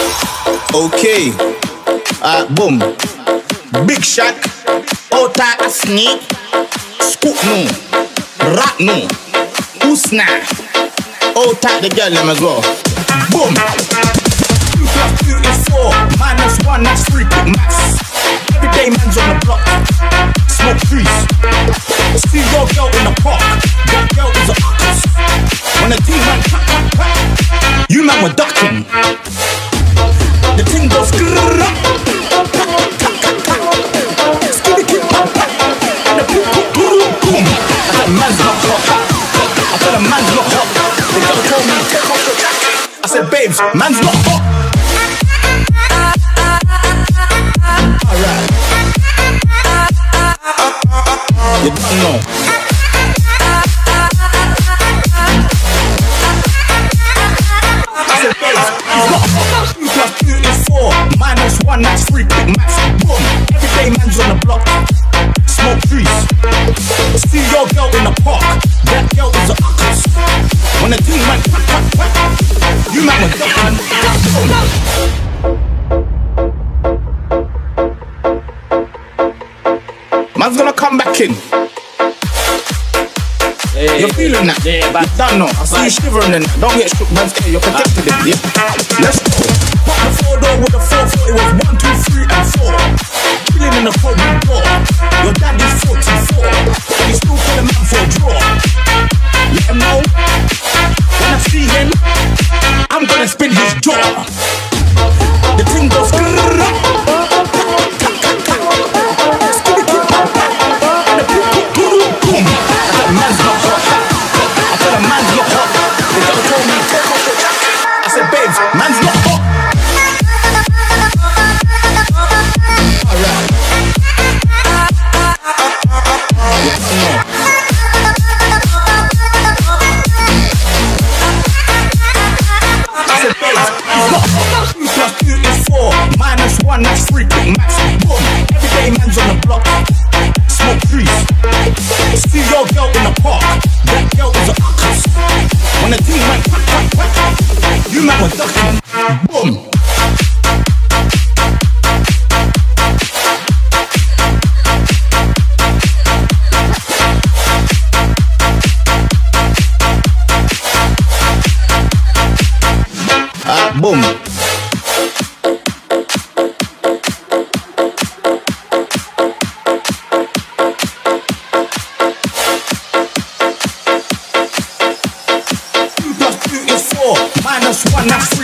Okay. Boom. Big Shaq. Ota a sneak. Scoop no. Rat no. Usna. Ota the girl them as well. Boom. 2 + 2 is 4. -1, that's 3 quick maths. Everyday man's on the block. Smoke trees. See your girl in the park. That girl is a uckus. When the team went crack, crack, crack, you man were ducking. The thing goes grrrr. And the boom, boom, boom, boom. I said man's not hot. I said a man's not hot. The girl told me take off your jacket. I said babes, man's not hot. Alright. You don't know. I said babes, he's not hot. 2 + 2 is 4. -1, that's 3 quick maths. Boom. Everyday man's on the block. Smoke trees. See your girl in the park. That girl is a uckus. When the team went quack, quack, quack, you man were ducking. Man's gonna come back in. Hey, you're feeling that? Yeah, but don't know. I see you shivering in that. Don't get shook, man's scared. You're protected it, yeah? Let's go. Pop the 4 door with a 4-4. It was 1, 2, 3, and 4. Chilling in the 4-room door. Your dad is 44. And he's still calling man for a draw. Let him know. When I see him, I'm gonna spin his jaw. The thing goes grrrr. Man's not hot. I said a man's not hot. The girl told me take off your jacket. I said babes, man's not hot. Alright. I said babes, he's not hot. 2 + 2 is 4. -1, that's 3 quick maths. Boom. Everyday man's on the block. Smoke trees. See your girl in the park. That girl is a uckus. When the team went quack, quack, quack, you man were ducking. Boom. Boom. -1, that's